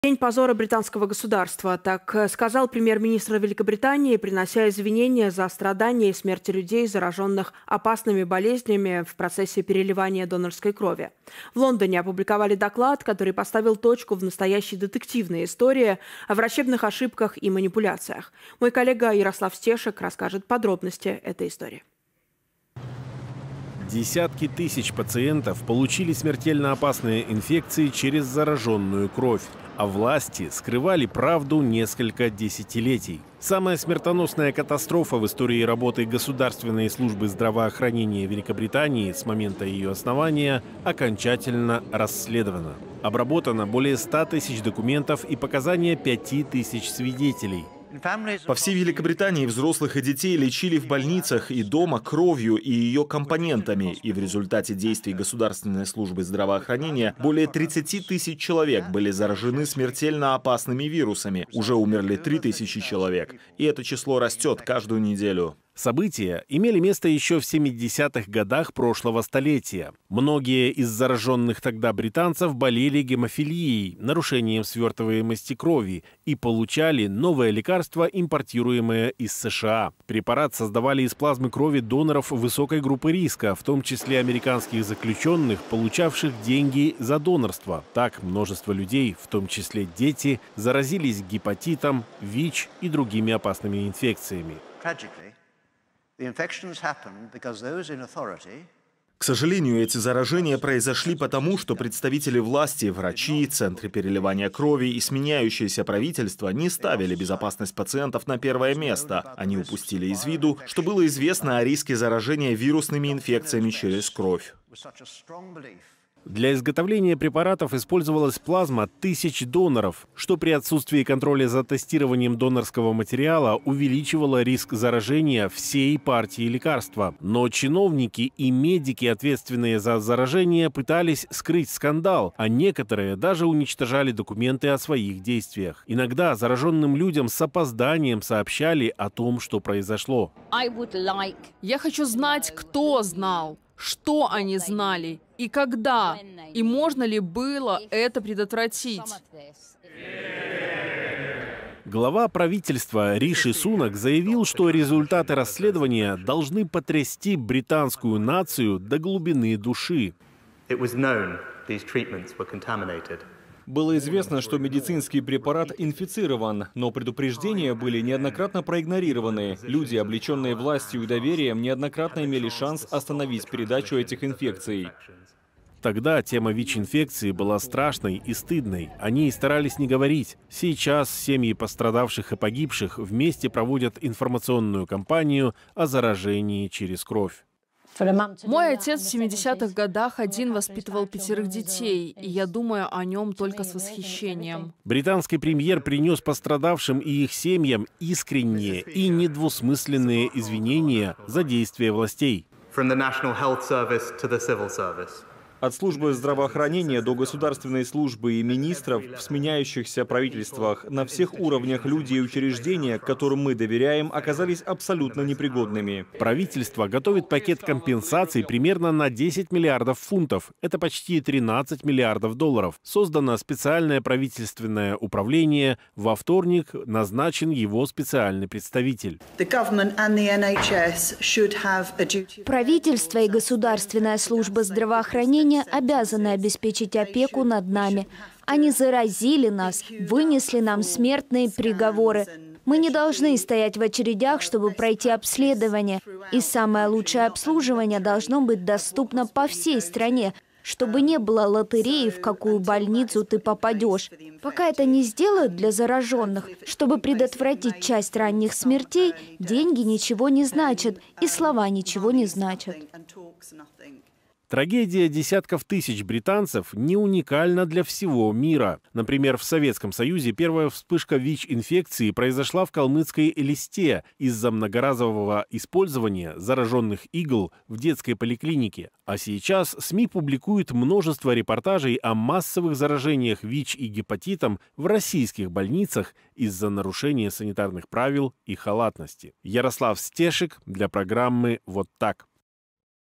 День позора британского государства, так сказал премьер-министр Великобритании, принося извинения за страдания и смерти людей, зараженных опасными болезнями в процессе переливания донорской крови. В Лондоне опубликовали доклад, который поставил точку в настоящей детективной истории о врачебных ошибках и манипуляциях. Мой коллега Ярослав Стешек расскажет подробности этой истории. Десятки тысяч пациентов получили смертельно опасные инфекции через зараженную кровь, а власти скрывали правду несколько десятилетий. Самая смертоносная катастрофа в истории работы Государственной службы здравоохранения Великобритании с момента ее основания окончательно расследована. Обработано более 100 тысяч документов и показания 5000 свидетелей. По всей Великобритании взрослых и детей лечили в больницах и дома кровью и ее компонентами. И в результате действий Государственной службы здравоохранения более 30 тысяч человек были заражены смертельно опасными вирусами. Уже умерли 3000 человек. И это число растет каждую неделю. События имели место еще в 70-х годах прошлого столетия. Многие из зараженных тогда британцев болели гемофилией, нарушением свертываемости крови, и получали новое лекарство, импортируемое из США. Препарат создавали из плазмы крови доноров высокой группы риска, в том числе американских заключенных, получавших деньги за донорство. Так множество людей, в том числе дети, заразились гепатитом, ВИЧ и другими опасными инфекциями. К сожалению, эти заражения произошли потому, что представители власти, врачи, центры переливания крови и сменяющееся правительство не ставили безопасность пациентов на первое место. Они упустили из виду, что было известно о риске заражения вирусными инфекциями через кровь. Для изготовления препаратов использовалась плазма тысяч доноров, что при отсутствии контроля за тестированием донорского материала увеличивало риск заражения всей партии лекарства. Но чиновники и медики, ответственные за заражение, пытались скрыть скандал, а некоторые даже уничтожали документы о своих действиях. Иногда зараженным людям с опозданием сообщали о том, что произошло. Я хочу знать, кто знал, что они знали и когда, и можно ли было это предотвратить. Глава правительства Риши Сунак заявил, что результаты расследования должны потрясти британскую нацию до глубины души. Было известно, что медицинский препарат инфицирован, но предупреждения были неоднократно проигнорированы. Люди, облеченные властью и доверием, неоднократно имели шанс остановить передачу этих инфекций. Тогда тема ВИЧ-инфекции была страшной и стыдной. О ней старались не говорить. Сейчас семьи пострадавших и погибших вместе проводят информационную кампанию о заражении через кровь. Мой отец в 70-х годах один воспитывал 5 детей, и я думаю о нем только с восхищением. Британский премьер принес пострадавшим и их семьям искренние и недвусмысленные извинения за действия властей. От службы здравоохранения до государственной службы и министров в сменяющихся правительствах на всех уровнях люди и учреждения, которым мы доверяем, оказались абсолютно непригодными. Правительство готовит пакет компенсаций примерно на 10 миллиардов фунтов. Это почти 13 миллиардов долларов. Создано специальное правительственное управление. Во вторник назначен его специальный представитель. Правительство и государственная служба здравоохранения обязаны обеспечить опеку над нами. Они заразили нас, вынесли нам смертные приговоры. Мы не должны стоять в очередях, чтобы пройти обследование. И самое лучшее обслуживание должно быть доступно по всей стране, чтобы не было лотереи, в какую больницу ты попадешь. Пока это не сделают для зараженных, чтобы предотвратить часть ранних смертей, деньги ничего не значат, и слова ничего не значат. Трагедия десятков тысяч британцев не уникальна для всего мира. Например, в Советском Союзе первая вспышка ВИЧ-инфекции произошла в калмыцкой Элисте из-за многоразового использования зараженных игл в детской поликлинике. А сейчас СМИ публикуют множество репортажей о массовых заражениях ВИЧ и гепатитом в российских больницах из-за нарушения санитарных правил и халатности. Ярослав Стешек для программы «Вот так».